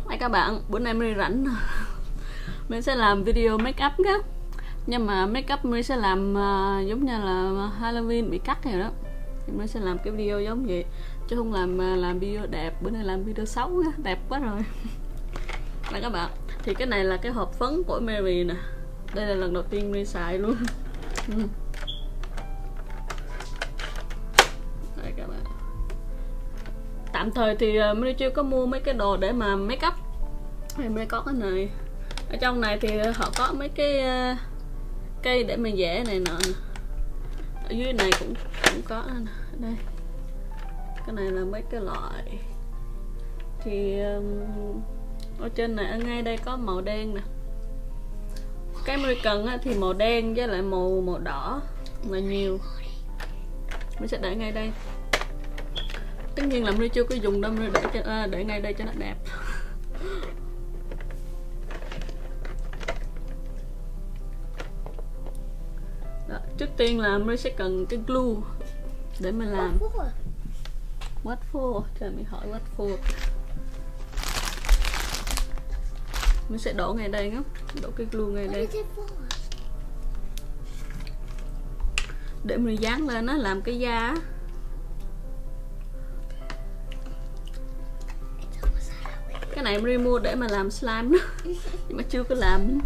Hai các bạn, bữa nay mình rảnh mình sẽ làm video make up á. Nhưng mà make up mình sẽ làm giống như là Halloween bị cắt rồi đó. Thì mình sẽ làm cái video giống vậy, chứ không làm video đẹp. Bữa nay làm video xấu á, đẹp quá rồi. Này các bạn, thì cái này là cái hộp phấn của Mary nè. Đây là lần đầu tiên mình xài luôn. Đây các bạn. Tạm thời thì mình chưa có mua mấy cái đồ để mà make up. Thì mới có cái này. Ở trong này thì họ có mấy cái cây để mà vẽ này nọ. Ở dưới này cũng có nè. Đây. Cái này là mấy cái loại. Thì ở trên này, ở ngay đây có màu đen nè. Cái mình cần thì màu đen với lại màu đỏ là nhiều. Mình sẽ để ngay đây. Tất nhiên là mình chưa có dùng đâu, mình để ngay đây cho nó đẹp. Đó, trước tiên là mình sẽ cần cái glue để mình làm. What for? Trời, mình hỏi what for. Mình sẽ đổ ngay đây nhé, đổ cái glue ngay đây để mình dán lên nó làm cái da. Cái này mình mua để mà làm slime đó, nhưng mà chưa có làm.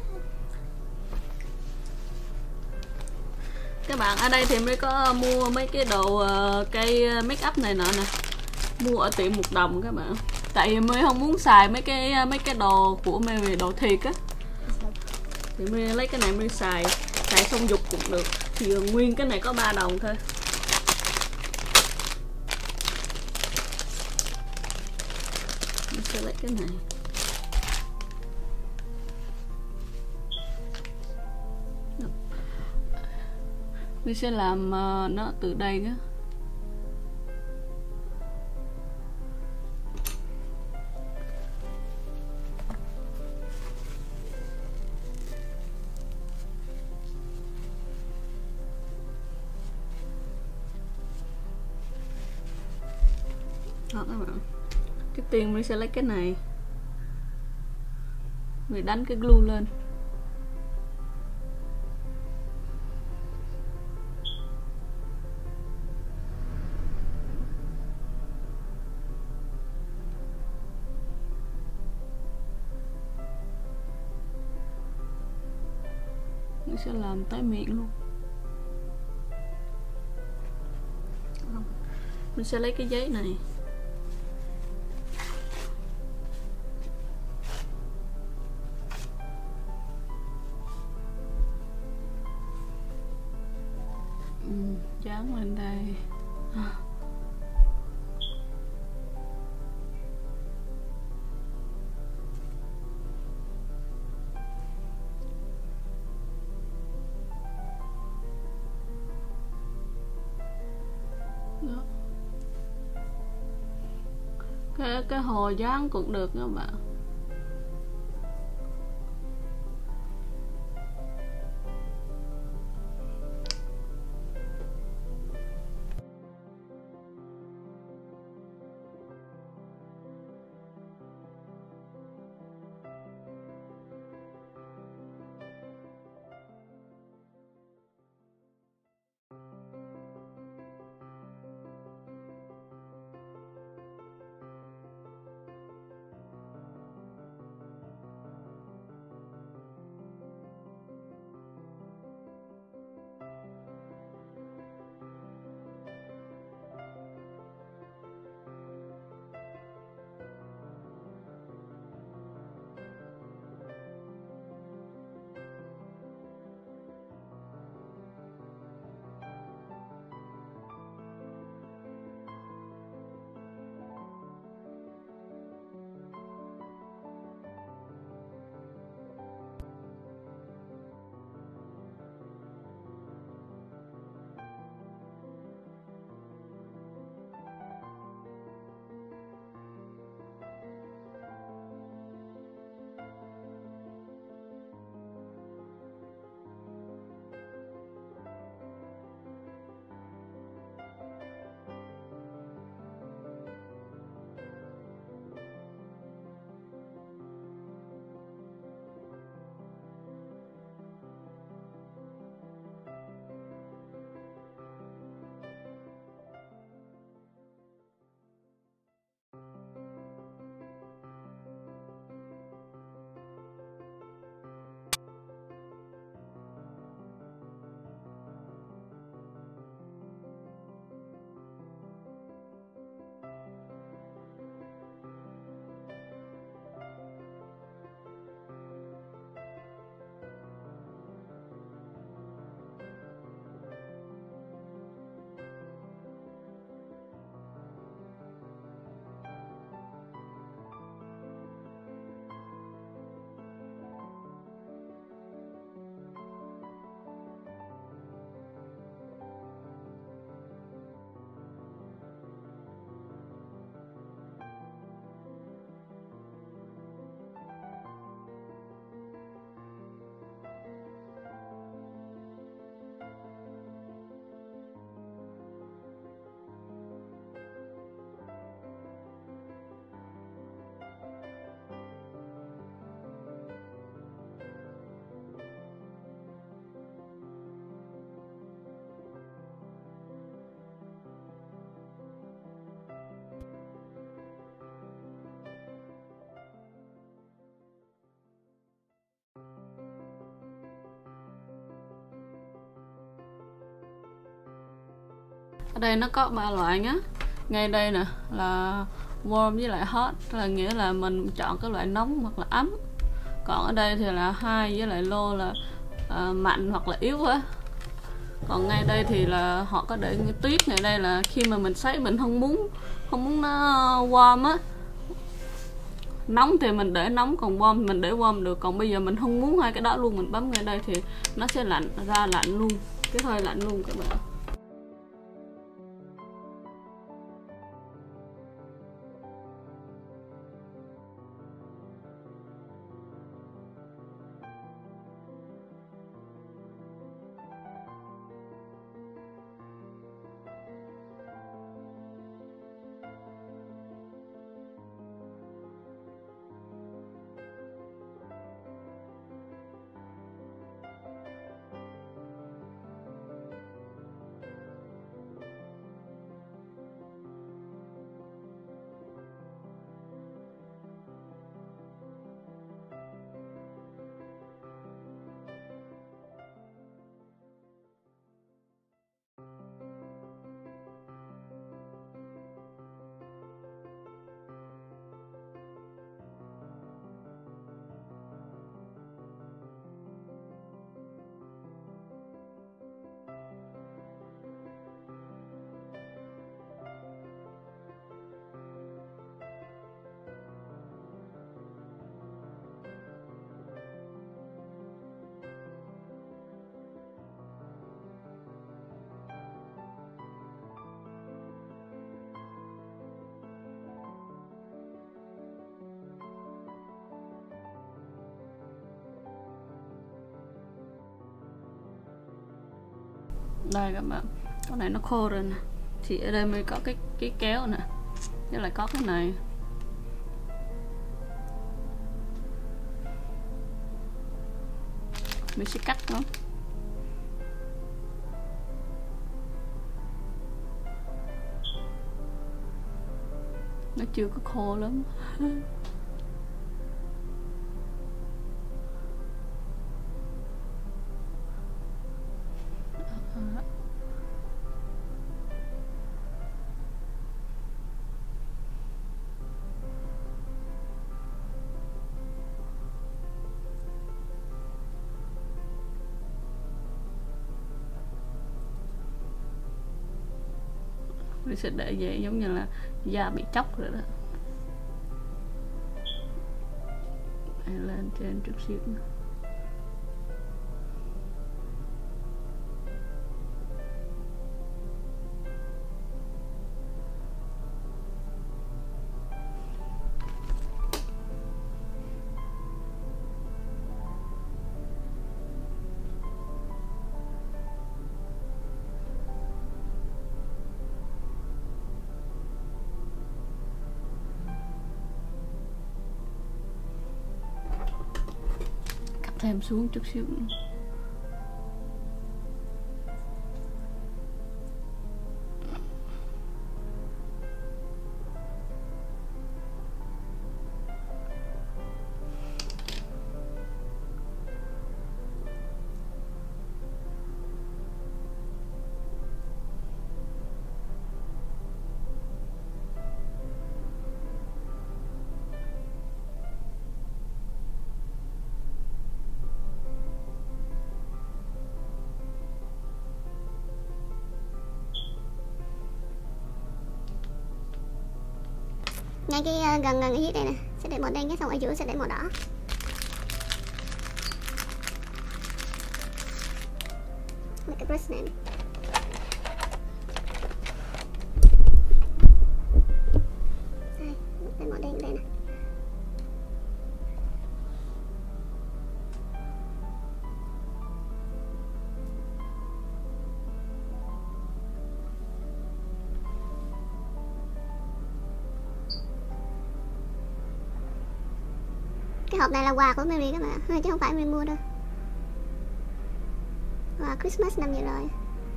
Các bạn, ở đây thì mới có mua mấy cái đồ cây make up này nọ nè, mua ở tiệm 1 đồng các bạn. Tại vì mới không muốn xài mấy cái đồ của Mary, đồ thiệt á, thì mới lấy cái này mới xài xong dục cũng được. Thì nguyên cái này có 3 đồng thôi. Mình sẽ lấy cái này. Mình sẽ làm nó từ đây nhé. Đó các bạn. Trước tiên mình sẽ lấy cái này, mình đánh cái glue lên. Mình sẽ làm tới miệng luôn. Mình sẽ lấy cái giấy này. Dán lên đây. Đó. Cái hồ dán cũng được các bạn. Ở đây nó có 3 loại nhá. Ngay đây nè là warm với lại hot, là nghĩa là mình chọn cái loại nóng hoặc là ấm. Còn ở đây thì là high với lại low, là mạnh hoặc là yếu á. Còn ngay đây thì là họ có để tuyết. Ngay đây là khi mà mình sấy mình không muốn nó warm á, nóng thì mình để nóng, còn warm thì mình để warm được. Còn bây giờ mình không muốn hai cái đó luôn, mình bấm ngay đây thì nó sẽ lạnh ra, lạnh luôn, cái hơi lạnh luôn các bạn. Đây các bạn, con này nó khô rồi nè, thì ở đây mới có cái kéo nè, với lại có cái này. Mình sẽ cắt nó. Nó chưa có khô lắm. Mình sẽ để vậy giống như là da bị chóc rồi đó. Lên trên chút xíu nữa. Thêm xuống chút xíu nữa. Ngay cái gần gần ở dưới đây nè sẽ để màu đen, cái xong ở giữa sẽ để màu đỏ. Mấy cái brush này. Đây, để màu đen đây nè. Cái hộp này là quà của Mary các bạn, chứ không phải Mary mua đâu. Quà Christmas năm vừa rồi.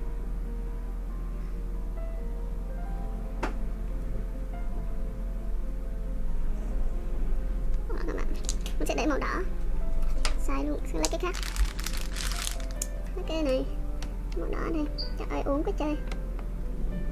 Đó, các bạn. Mình sẽ để màu đỏ. Sai luôn, sẽ lấy cái khác. Lấy cái này, màu đỏ này, trời ơi uống quá chơi.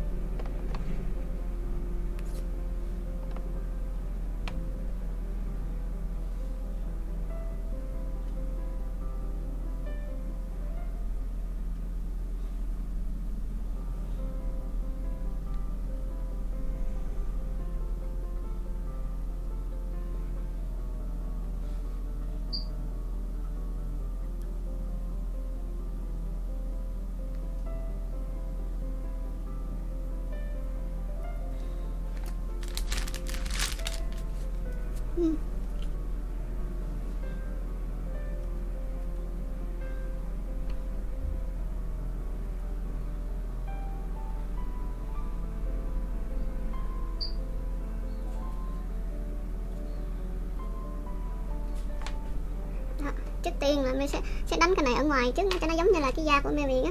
Trước tiên là mình sẽ đánh cái này ở ngoài trước cho nó giống như là cái da của mèo biển á.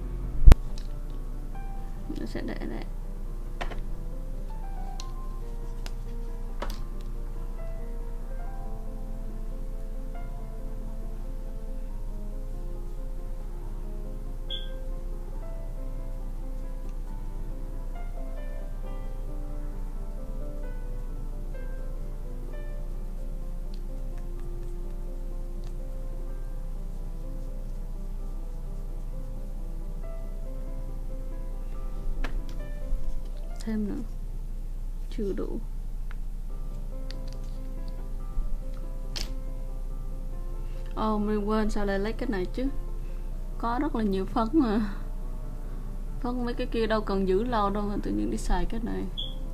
Nó sẽ để đây. Thêm nữa, chưa đủ. Mình quên sao lại lấy cái này chứ, có rất là nhiều phấn mà. Phấn mấy cái kia đâu cần giữ lâu đâu mà tự nhiên đi xài cái này.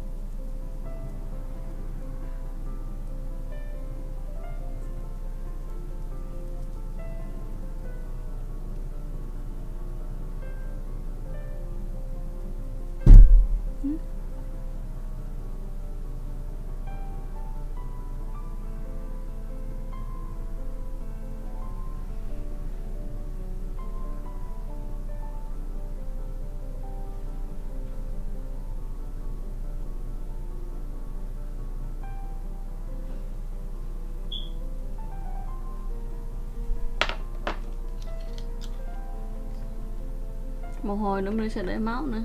Một hồi nữa mình sẽ để máu nữa.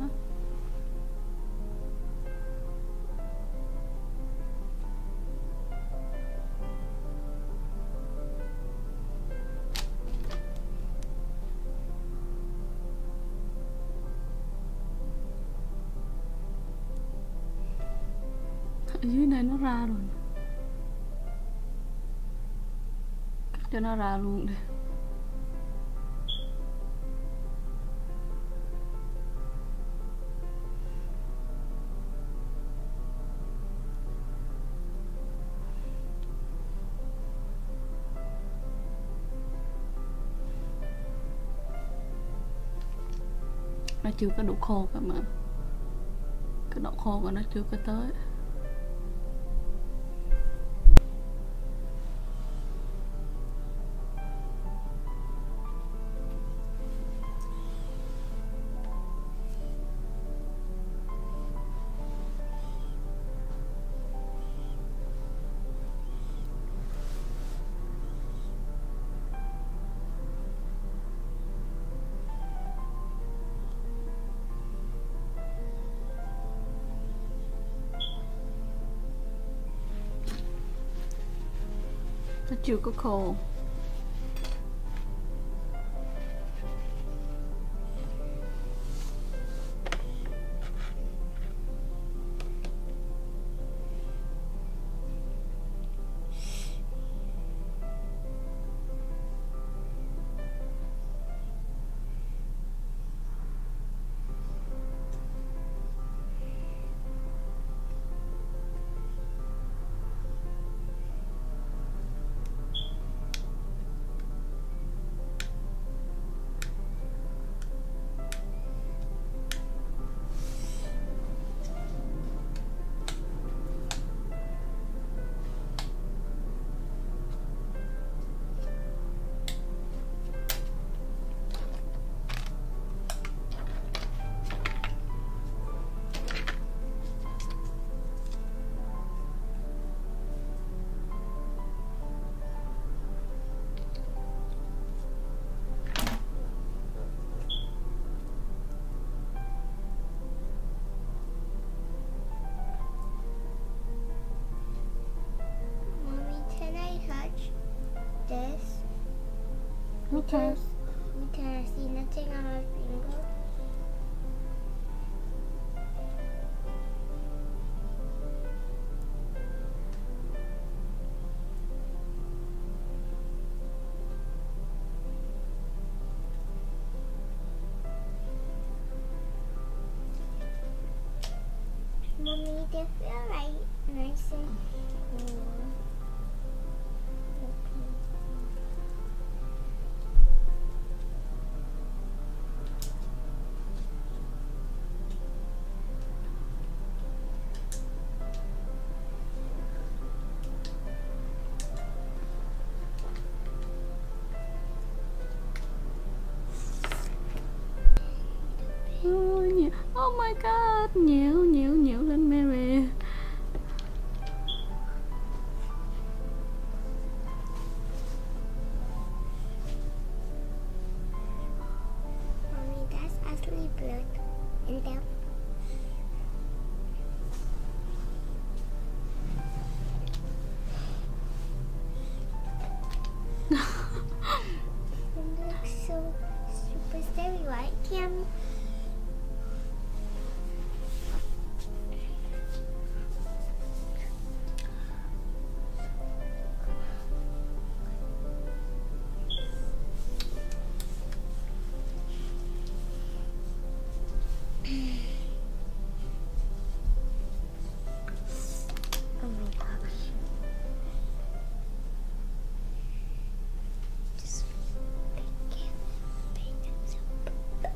Ở dưới này nó ra rồi, cắt cho nó ra luôn đi. Nó chưa có đủ khô cả mà, cái độ khô của nó chưa có tới. Nó chưa có khô. Okay. Can I see nothing on my finger? Mommy, they feel like nice and cool. Oh my god, nhiều lên Mary. Mommy, that's actually blood in there. It looks so super scary, right, Kim? Oh my gosh. Just pick it up.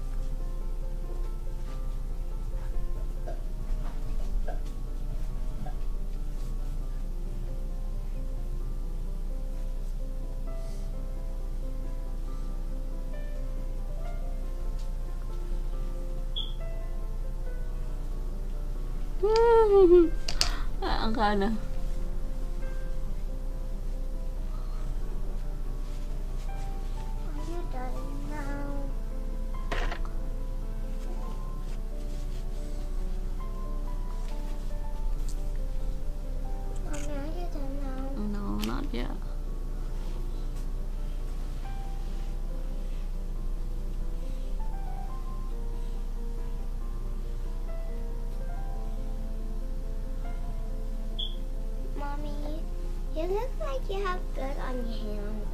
Ăn coi nè. Are you done now? Mommy, are you done now? No, not yet. Mommy, you look like you have blood on your hand.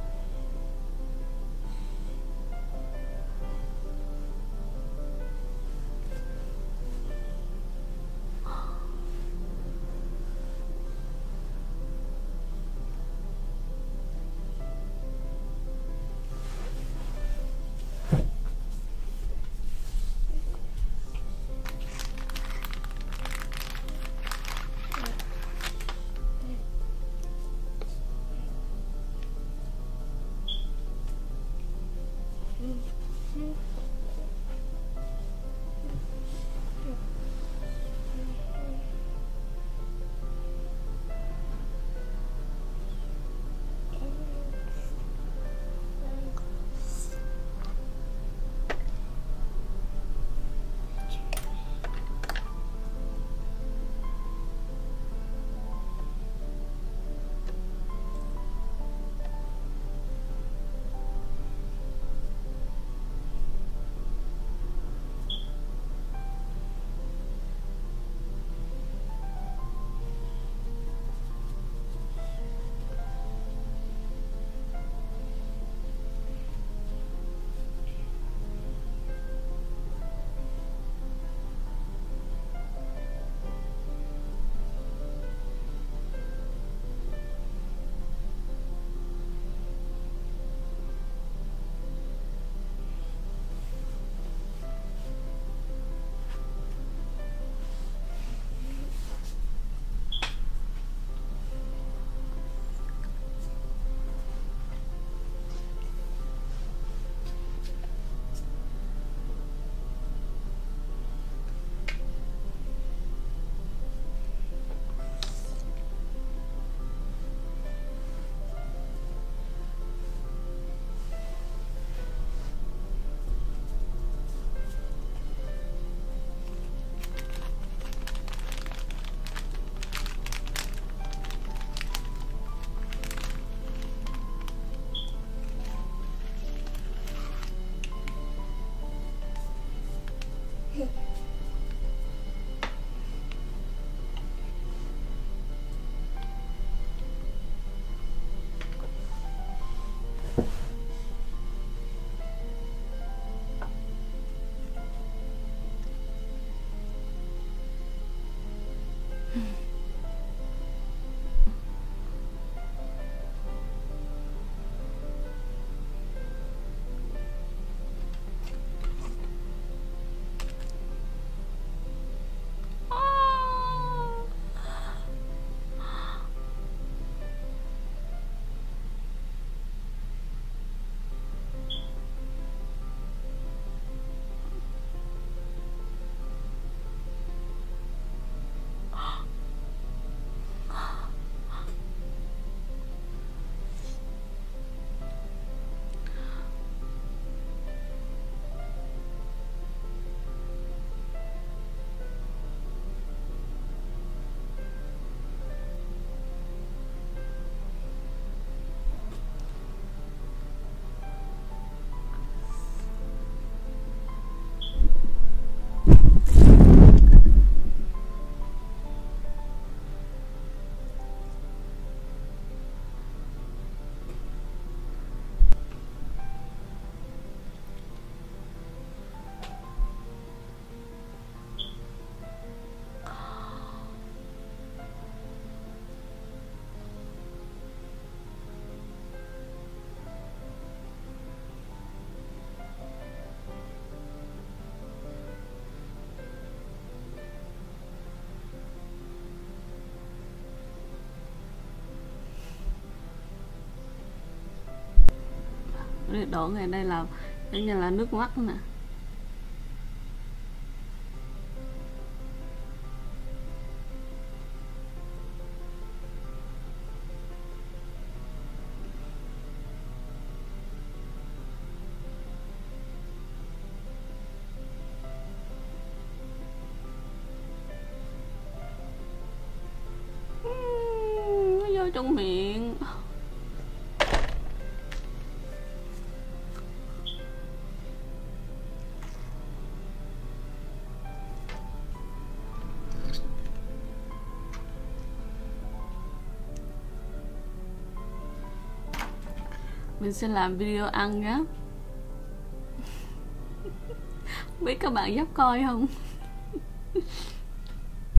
Đổ ngay đây là giống như là nước mắt nè. Nó vô trong miệng. Mình sẽ làm video ăn nhé. Biết các bạn dám coi không?